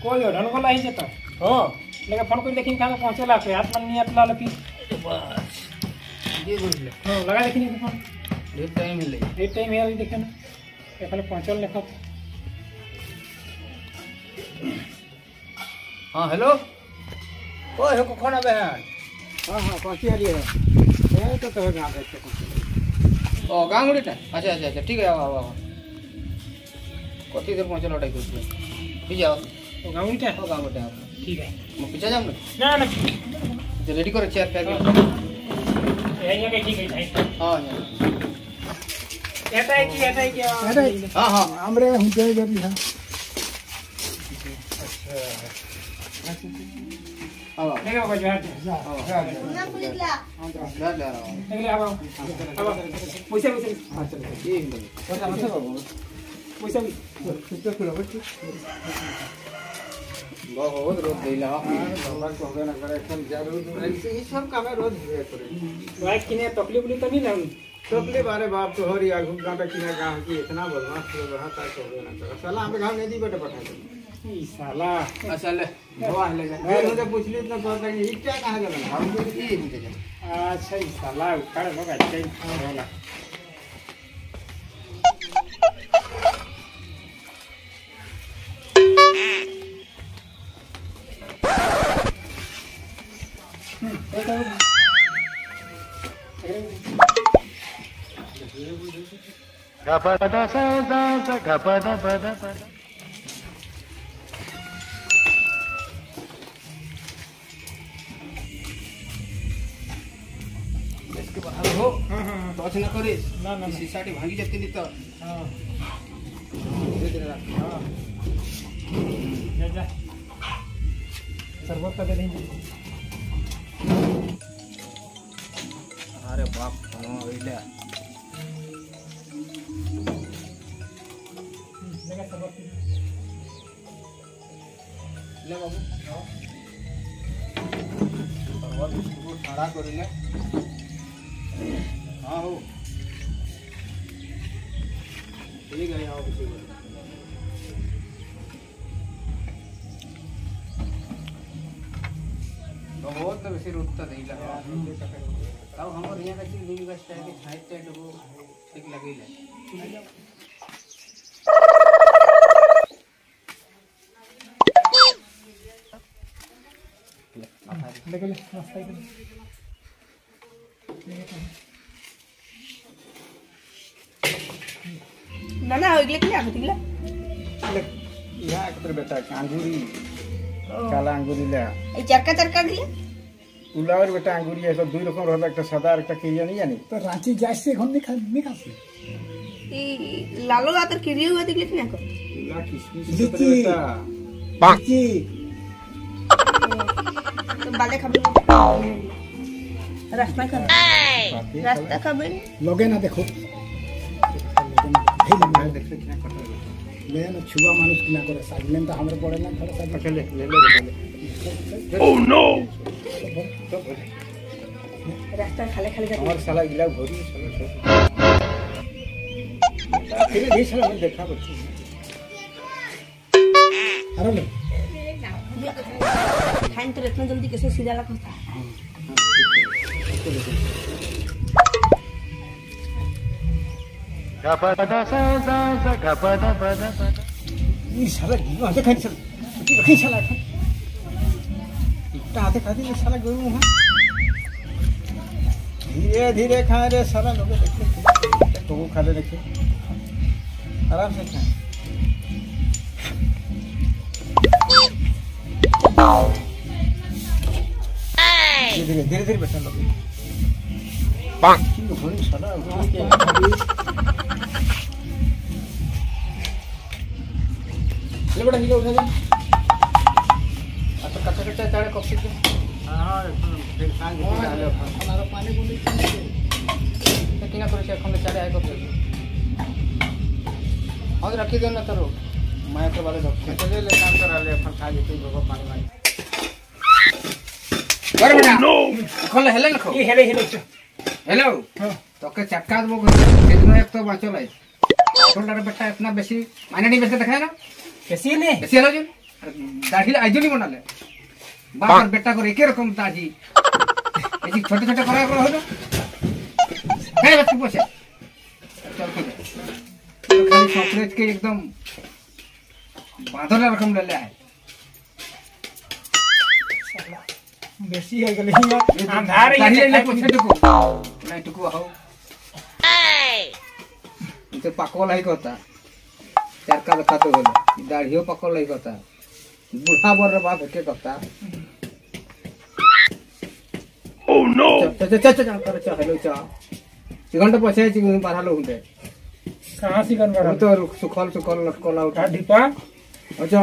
कोई ढन को लाई जता हां लेके फोन कर देखिन कहां पहुंचेला पे हाथ मन नियत लाल पी बस ये बोल हां लगा देखिन फोन ये टाइम है देखे ना एखने पहुंचल लेखा हां हेलो ओए हो कोन आबे हां पहुंची आ रही है ये तो गांव देखे ओ गांव उड़ीटा अच्छा ठीक है आओ कति देर पहुंचल ओटाई कर ठीक है तो गांव उड़ीटा ओ गांव उड़ीटा ठीक है मैं पीछे जाऊं ना तो रेडी करो चेयर पे यही के ठीक है हां ऐसा है कि हां हमरे हुंते जब हां अब देखो बजा जा ना पुलिसला जा अगले अब पैसा अच्छा ये पैसा मत बाबू पैसा कितना खुला बच्चे बहुत रोज देला बाबा को होगा ना करे एकदम जरूर ऐसे ही सब काम रोज हुए करे बाइक किने तकलीफ तो नहीं ना तकलीफ अरे बाप तो हरी आगु गांव किने गांव की इतना बदमाश लोग रहता है तो ना करे साला हम गांव नहीं दी बेटा पठा दे ई साला असल दवा ले जा मैं तो पूछ ली इतना पता नहीं ये क्या कहां गया हम तो ये नहीं दे अच्छा ई साला उखाड़ लोग अच्छा ही होला Gapada sa gapada pada pada. इसके बाहर हो टच ना करे ना सीसाटी भांगी जाती नहीं तो हां धीरे धीरे रख हां जा सरबत का नहीं अरे बाप नो इले ले बाबू सरबत इसको ठंडा करिले हां हो ठीक है आओ किसी को बहुत बेसी रुकता नहीं लगा तब हमर यहाँ का चीज लिंग का स्टाइल के छाइट टाइट वो ठीक लगेला लेके नाश्ता कर नाना होइले कि आबे तिगला यहाँ एकत्र बेटा अंगूरी काला अंगूरी ले ए चरका दिले उलावर बेटा अंगूरी है सब दुई रकम रहला একটা সাদা আর একটা কিরিয়া नहीं जानी तो रांची जाइसे घन नहीं खासी ई लालो आतर किरियो हुआ दिले कि ना को ला किसमिस बेटा बाकी तो बाले खबे रास्ता खबे लगे ना देखो देखते किना कट ले ना छुआ मानुष किना करे साइलेंट तो हमरे पड़े ना थोड़ा सा पकड़ ले ओह नो रास्ता खाली जाते और साला इला भोरी साला फिर भी साला मैं देखा बच्ची अरे ले खाइन तो इतना जल्दी कैसे सीधा लगता gapada sa gapada pada pada. ये साला गिवा देखा नहीं साला रखी साला इतना आते खाते ये साला गयो हां धीरे धीरे खा रे साला लोग देखे तो वो खा ले देखे आराम से खा धीरे धीरे बैठा लोग पांच किलो भरी साला ले बड़ा हिला उठा दे अच्छा कच्चा कच्चा चारे कब से हां फिर सांग डाले हमारा पानी बूंद तो किना करे से खंडे चारे आए कब से और रखी दे ना तरो मैं तो वाले डॉक्टर चले ले काम करा ले अपन खा जेते बाबा पानी मार कर बेटा खोले हेले ना खो ये हेले हेले हेलो हां तो के चक्का दबो कितना एक तो बचो लाई थोड़ा बेटा इतना बेसी माने नहीं बेचते दिखाए ना कैसी ने कैसी हेलो जी दाढ़ी आइजनी बनाले बाप और बेटा को एक रकम दाढ़ी ऐसी छोटे छोटे करा करो हो ना है बस पूछे चल ठीक खाली चॉकलेट के एकदम बांधला रकम ले ले है बेसी है गले अंधार दाढ़ी ले पूछे टुको नहीं टुको हो इसे पाकोल है कहता चार का बता तो बोले दाढ़ियों पाकोल है कहता बुढ़ा बोल बाप के कहता Oh no! चल कर चल हेलो चल चिकन तो पछे चिकन बाहर लो हुंदे कहां सिकन बड़ा तो सुखल सुखल लटकल आउट ढिपा अच्छा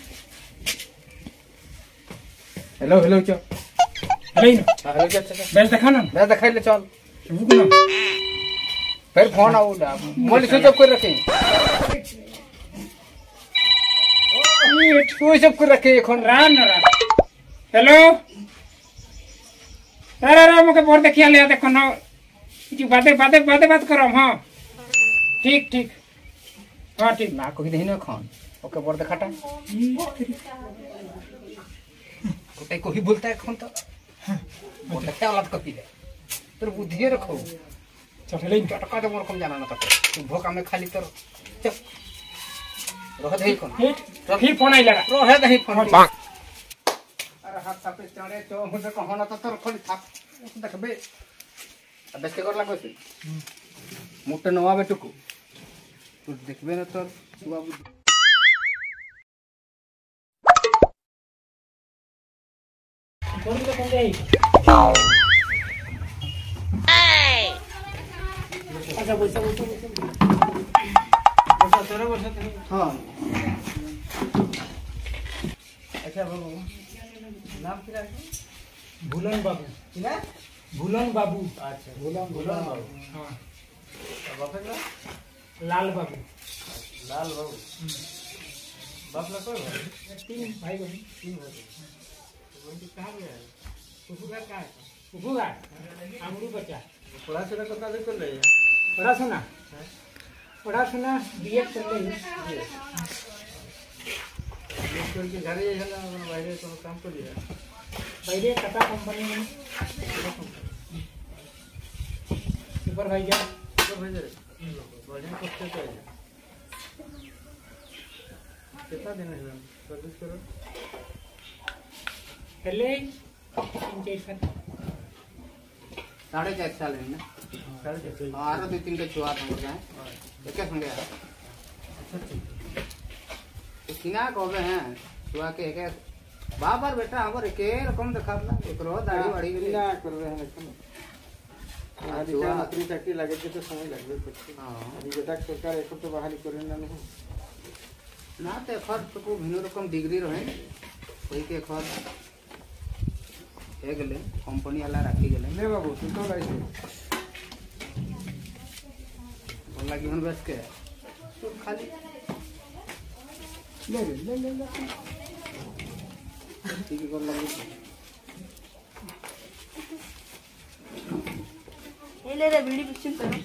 हेलो हेलो चल हेलो चल बेस देखा ना मैं दिखाई ले चल रुक ना फिर फोन आउडा मोल स्विच ऑफ कर रखे स्विच ऑफ कर रखे এখন रान ना हेलो अरे मुके बोर देखिया ले देखो ना बात करो हां ठीक हां ठीक ना कहि देहि ना खान ओके बोर देखाटा कोटे कोही बोलता है खान तो बोल देखा वाला कहि दे तोर बुद्धि रखो चले टटका तो मोर कम जाना ना तू भोका में खाली तर चल रह दे कोन फिर फोन आई लगा रह दे फोन अरे हाथ सापे चढ़े तो मुझे कहना तो तोर खाली थाप देखबे अबे से कर लागो से मोटे नवा बेटुको तू देखबे ना तोर सुआ बुद्धि कौन से कौन गई अच्छा बोल हां अच्छा बाबू नाम क्या है भूलन बाबू किना भूलन बाबू अच्छा भूलन बाबू हां बाप का लाल बाबू बाप का कोई भाई तीन भाई बहन तो कहां गया कुकुगा का कुकुगा आमरू बच्चा पढ़ा से कथा दे कर ले पढ़ा सुना बीएड कर ले स्कूल के घरे जाला बाहर तो काम कर दिया पहले टाटा कंपनी में सुपरवाइजर बढ़िया कष्ट कर कितना दिन है सर्विस करो पहले 3-4 साल 4.5 साल है ना 4.5 और 2-3 के छुआ हम गए एक संगे किना कहबे हैं छुआ के एक बाबर बेटा हमर एक रकम देखाबला एकरो दाढ़ी वाड़ी ना करबे हैं लेकिन आज का नौकरी चाकरी लगे तो समय लगबे कुछ हां अभी बेटा सरकार एक तो बहाली करे ना नहीं ना ते खर तो भिन्न रकम डिग्री रहे कोई के खर हे गेले कंपनी वाला राखी गेले ले बाबू तू तो लाइसे बोल लगी हन बस के तो खाली ले ठीक है कर लगी ये ले रे बीड़ी पिक्चर करो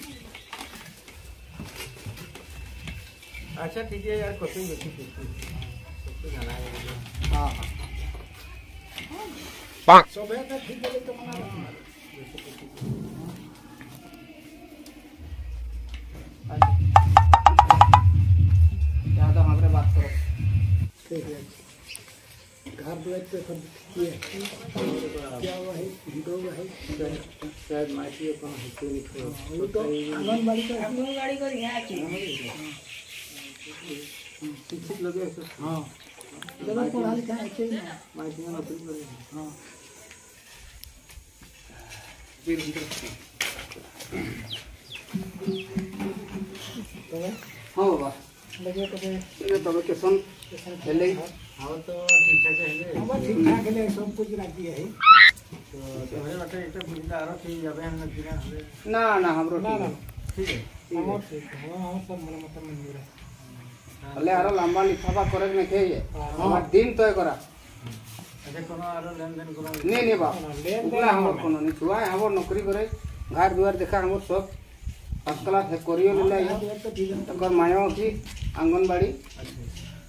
अच्छा ठीक है यार कोशिश बेची तो जाना है हां सब है तो ठीक है तो मना ज्यादा हमरे बात करो ठीक है घर द्वार पे सब किए क्या हुआ है हीरो है शायद माटी अपन हिस्से नहीं तो आंगनबाड़ी का यहाँ शिक्षित लोग हाँ जब पढ़ा लिखा है चाहिए ना माटी में नौकरी करें हाँ हाँ बाबा लगे तो ये तो वेकेशन खेले हाँ तो ठीक ठाक है हम ठीक ठाक है सब कुछ रख दिया है तो तुम्हारे बाटे एक तो बुझला आरो कि जाबे हम न बिना हमें ना ना हमरो ना ना ठीक है हम सब मन मत मंजूर है अले आरो लंबा लिखाबा करे न के ये हमर दिन तय करा अच्छा कोनो आरो लेन देन करो नहीं बा उतना हमर कोनो नहीं छुआ हमर नौकरी करे घर दुआर देखा हमर सब फर्स्ट क्लास है करियो ले लाई तकर मायो की आंगनबाड़ी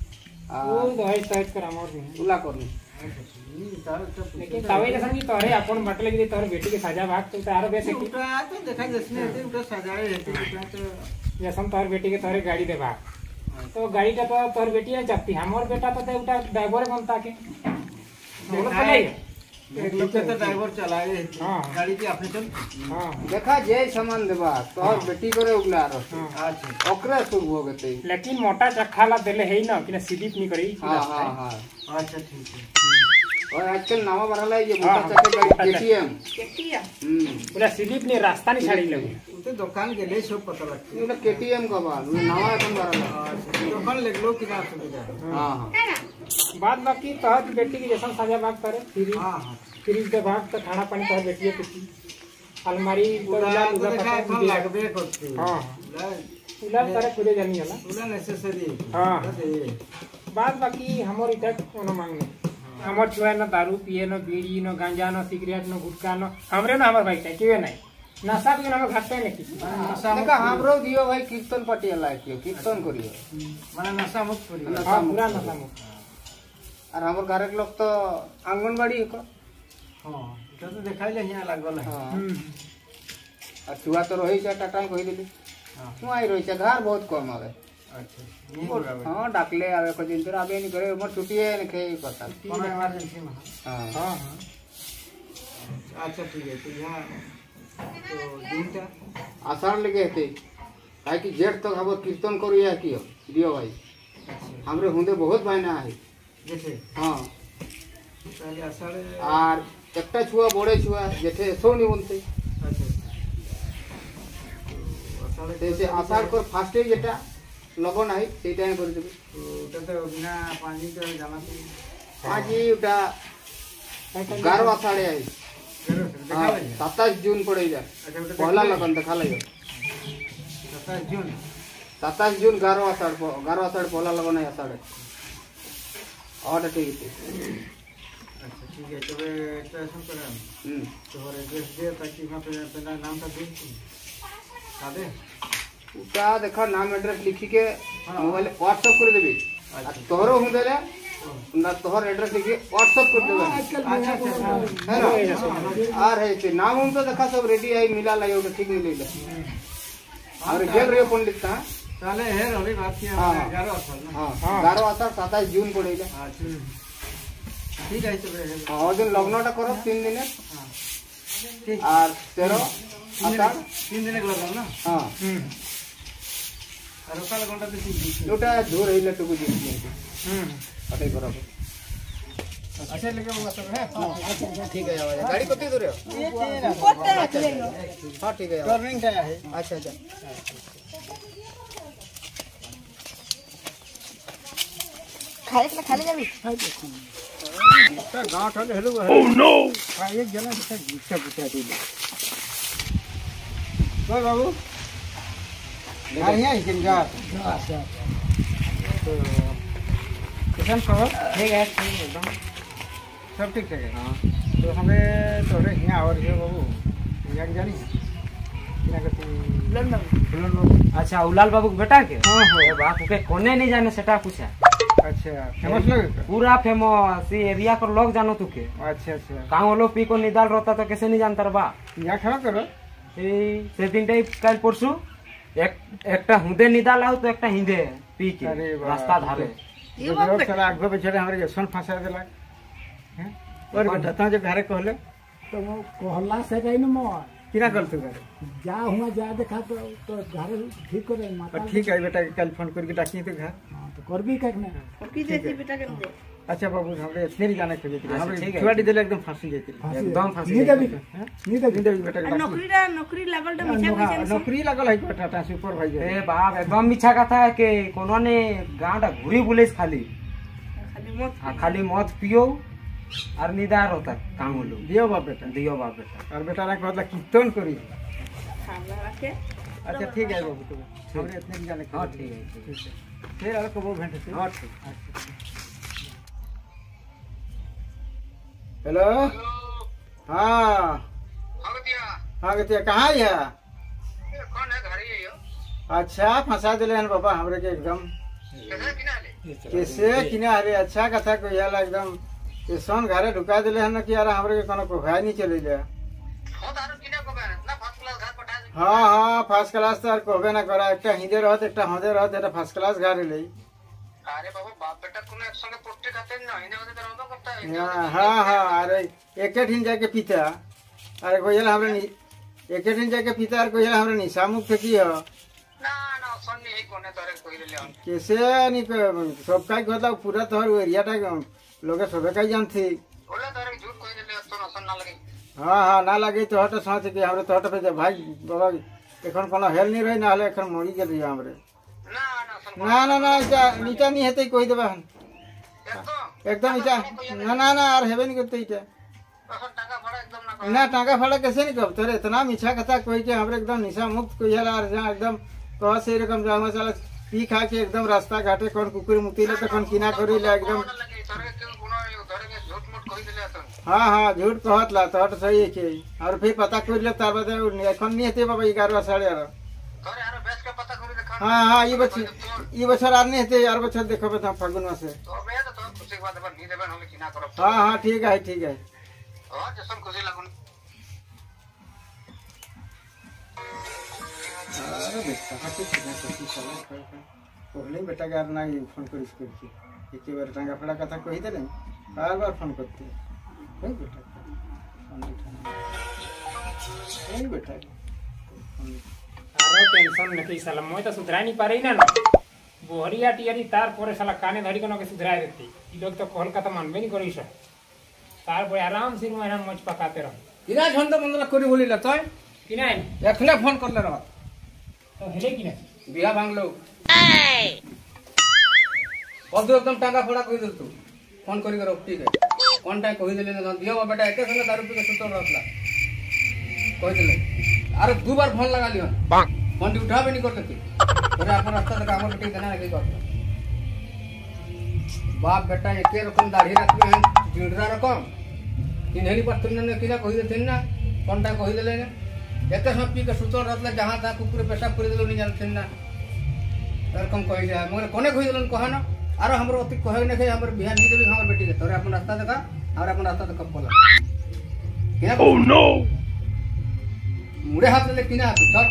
वो दवाई साइड कर हमर नहीं उला करनी लेकिन तवे जैसा कि तोरे अपन बटले की तोरे बेटी के साजा भाग तो तारो बेसे उठा तो देखा जसने है उठा सजाए है उठा तो जैसा तोरे बेटी के तोरे गाड़ी दे भाग तो गाड़ी का तो तोर बेटी है जप्ती हमर बेटा तो उठा ड्राइवर बनता के बोलो चले एक लोग के तो ड्राइवर चलाए हां गाड़ी की अपने चल हां देखा जे सामान देबा तोहर बेटी करे उगला रह अच्छा ओकरे शुरू हो गते लेकिन मोटा चक्का ला देले है ना कि स्लिप नहीं करी हां हां हां अच्छा ठीक है और आजकल नवा बरला है ये मोटा चक्के गाड़ी केटीएम केटिया बोला स्लिप नहीं रास्ता नहीं छाड़ी लगे तो दुकान के ले सब पता लगती ये केटीएम का बा नवा अपन बरला है दुकान ले लो कितना सुविधा है हां हां बाद बाकी तोहर बेटी की जैसा साजा भाग करे फ्रिज हां हां फ्रिज दे भाग तो खाना पानी तोहर बेटी की अलमारी तो पूरा उला देखा पता कौन लगबे करती हां उला करे खुदे जानी वाला पूरा नेसेसरी हां बाद बाकी हमर इधर कोनो मांगने हमर छुआ न दारू पिए न बीड़ी न गांजा न सिगरेट न गुटखा न हमरे न हमर भाई चाहिए नहीं नशा भी हम घाटे नहीं किसी देखा हमरो दियो भाई कीर्तन पटियाला के कीर्तन करियो माने नशा मुक्त करी हां पूरा नशा मुक्त और हमर घर के लोग तो आंगनबाड़ी को हां तो देखाई ले यहां लागल है हां और छुआ तो रही छै टाटा कहि देली हां तू आई रही छै घर बहुत कम आवे अच्छा नहीं होगा हां डाकले आवे को दिन तो आबे नहीं करे मोर छुट्टी है नहीं खे पता कौन इमरजेंसी में हां हां हां अच्छा ठीक है तो यहाँ तो दिन का आषाढ़ लगे हेते काहे कि जेठ तक हम कीर्तन करिया कियो दियो भाई हमरे हुंदे बहुत बहना है जैसे हां पहले आषाढ़ और एकटा छुआ बड़े छुआ जेठे सो नहीं बनते अच्छा आषाढ़ जैसे आषाढ़ को फास्ट जेटा लगन है সেই টাইম করে দেবে तो तो बिना पानी के जाना तो आज ही उटा 11 आषाढ़ है देखा ले 27 जून पड़े जा अच्छा बेटा पहला लगन देखा लगे 27 जून 27 जून 11 आषाढ़ पहला लगन है आषाढ़ और ठीक है अच्छा ठीक है तो स्टेशन पर तो और एड्रेस दे ताकि वहां पे अपना नाम का दे सादे उटा देखा नाम एड्रेस लिखी के मोबाइल व्हाट्सएप कर देबे तोहरो हूं देले ना तोहर एड्रेस लिखी व्हाट्सएप कर देबे अच्छा आ रहे थे नाम हम तो देखा सब रेडी है मिला लायो के ठीक मिले और गेल रे पंडित का चले है रवि बात की 11 साल ना हां 11 आषाढ़ 27 जून पड़ेगा अच्छा ठीक है तो और दिन लग्नटा करो 3 दिन हां ठीक और 13 आषाढ़ 3 दिन के लगन ना हां और कल घंटा तो ठीक ओटा दूर है लटू को जी अटे बराबर अच्छा लेके होगा सब है अच्छा ठीक है आवाज गाड़ी कते दूर है कोटे रखले लो हां ठीक है टर्निंग का है अच्छा अच्छा खाले जाबी गांव ठले हेलो ओह नो एक जना गुच्छा गुच्छा दे बोल बाबू गाड़ियां किन जा तो किसान खबर ठीक है एकदम सब ठीक है हां तो हमें तोरे यहाँ और है बाबू यहाँ जानी क्या कहते लंदन अच्छा उलाल बाबू के बेटा के हां हो बाप के कोने नहीं जाने सेटा पूछा अच्छा फेमस लगे पूरा फेमस एरिया पर लोग जानो तू के अच्छा अच्छा कहाँ लोग पी को निदाल रहता तो कैसे नहीं जानता बा यहाँ खड़ा करो से दिन टाइप कल परसों एकटा हुदे निदाल आउ तो एकटा हिंदे पी के अरे वाह। रास्ता धारे ये बात चला आगे बेचारे हमारे जसन फंसा देला हैं और बेटा ता जो घरे कहले तो वो कोहल्ला से गई न मोर किना कर तू घरे जा हुआ जा देखा तो घर ठीक करे माता ठीक है बेटा कल फोन करके डाकी तो घर हाँ, तो कर भी कहने की देती बेटा के दे अच्छा बाबू हमरे इतने ही जाने के लिए अच्छा, हमरे ठीक है। छुआड़ी देले एकदम फांसी जेती एकदम फांसी नहीं देवी हैं नहीं देवी नहीं देवी बेटा के डाकी नौकरी लागल तो मिछा पैसा नौकरी लागल है बेटा ता सुपरवाइजर ए बाप एकदम मीठा कथा है कि कोनो ने गांडा घुरी बुलेस खाली खाली मत हाँ, खाली मत पियो और निदार होता काम लोग दियो बाप बेटा दियो बाप बेटा और बेटा ना कहला कीर्तन करी खाना रखे अच्छा ठीक है बाबू तो हमरे इतने ही जाने के हाँ लिए। ठीक है फिर और को वो भेंट से हाँ ठीक हेलो हाँ हाँ गतिया कहाँ है अच्छा फंसा दिले हन बाबा हमरे के एकदम कैसे किने अरे अच्छा कथा को याला एकदम ये सोन घरे ढुका दिले हन कि यार हमरे के कोनो को भाई नहीं चले जा हाँ हाँ फर्स्ट क्लास तो कहबे ना करा एक हिंदे रहत एक हदे रहत एटा फर्स्ट क्लास घरे ले अरे बाबू बाप बेटा कोनो एक संगे पोट्टी खाते ना हिंदे होते रहबो करता है हाँ हाँ अरे एक दिन जाके पीता अरे कोई हमरे एक दिन जाके पीता और कोई हमरे निशा मुक्त की हो ना ना सन्नी ही कोने तोरे कोई ले हम कैसे नहीं सब का कहता पूरा तोहर एरिया टा लोग सबे का जानथी बोले तोरे झूठ कोई ले तो नसन ना लगे हाँ हाँ ना लगे तो हट सोच कि हमरे तो हट पे भाई बाबा एखन कोनो हेल नहीं रही ना हले एखन मरी गेली हमरे ना ना ना नीचा नहीं हेतै कोई देबा एकदम नीचा ना ना ना और हेबे नहीं करते इटा ना टाका फाड़ा कैसे नहीं कब तोरे इतना मीठा कथा कोई के हमरे एकदम निशा मुक्त कोई हला और जहां एकदम कह से रकम जा मसाला पी खा के एकदम रास्ता घाटे कौन कुकुर मुतीले तो कौन किना करी ले एकदम हाँ हाँ झूठ कहत ला तो सही है के और फिर पता कर ले तार बाद एखन नहीं हेते बाबा 11 साढ़े 11 हाँ हाँ ये बछर आर नहीं हेते यार बछर देखो बता फागुन में से हाँ हाँ ठीक है अरे बेटा पहले बेटा यार ना फोन कर एक बार टांगा फड़ा कथा कही दे बार बार फोन करते है बेटा बेटा आरो टेंशन नहीं साला मैं तो सुधरा नहीं पा रही ना बोहरिया टियरी तार पर साला काने धरी के सुधरा देती ई लोग तो कोलकाता मानबे नहीं करी सब तार पर आराम से महीना मच पकाते रह इना झंड मंगला करी बोली ल तय किना एखने फोन करले रह तो हेले किना बिया भांगलो अब एकदम टाका फड़ा कहि दल तू फोन करी कर ठीक है कोन टाइम कहि देले ना दियो बेटा एके संगे दारू पी के सुतल रहला कहि देले अरे दो बार फोन लगा लियो फोन उठाबे नहीं करते अरे अपन रास्ता तक हमर बेटी देना नहीं करता बाप बेटा एके रकम दाढ़ी रखबे हैं जिंदरा रकम किनहनी पर तुमने किना कहि देथिन ना कोन टाइम कहि देले ना एके सब पी के सुतल रहला जहां ता कुकुर पेशाब कर देलो नहीं जानथिन ना रकम कहि जा मगर कोने कहि देलन कहा ना अरे हमरो अति कहे न के हमर बिहान नहीं देबे हमर बेटी के तोरे अपन रास्ता देखा और अपन रास्ता तक बोला क्या ओह नो मुड़े हाथ ले किना चल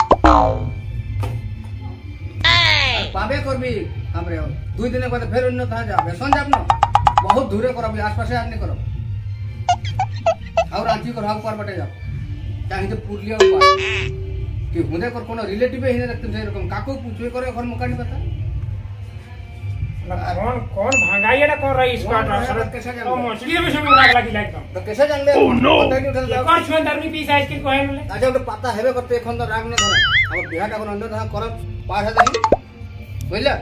पाबे करबी हमरे दुई दिन बाद फेर अन्य था जा बेसन जाब न बहुत दूरे करबी आसपास आदमी करब और आंची कर हाउ पर बटे जा चाहे तो पुरलिया ऊपर कि हुने कर कोनो रिलेटिव ही नहीं रखते थे रकम काको पूछवे करे घर मकानी बता कौन भांगाई ना कौन रही स्क्वाड और मछली में सब लाग लगी एकदम तो कैसे जान ले पता नहीं उठल जाओ कौन छुन दरनी पी साइज के कोहे मिले अच्छा तो पता हेबे करते एखन तो राग न धरे अब बिहाटा को अंदर था करब 5000 बुझले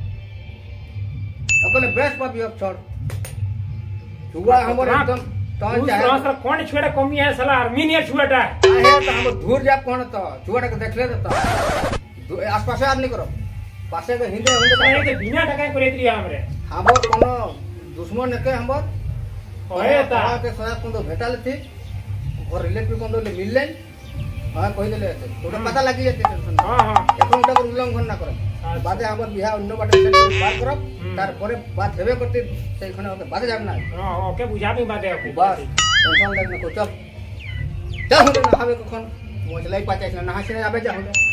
अपने बेस्ट पापी अब छोड़ छुआ हमर एकदम तो चाहे कौन छुएटा कमी है साला आर्मीनिया छुएटा आहे तो हम दूर जाब कोन तो छुआटा के देखले तो आसपास आदमी करो पासे के हिंदे होंदे के बिना टका करे दिया हमरे हमर कोनो दुश्मन के हमर ओए ता के सया कोन तो भेटाले थी और रिलेटिव कोन तो मिलले हां कहि देले तो पता लागि जेते टेंशन हां हां এখন টা উল্লঙ্ঘন না করে বাদে আমার বিয়া অন্য বাটে সেট বার করব তারপরে বাদ হেবে করতে সেইখানে ওকে বাদে যাব না हां ओके বুঝাবি বাদে ওকে বাস টেনশন লাগবে কো চল চল হবে না হবে কখন মোজলাই পাচাইছ না হাসিনে যাবে যা হবে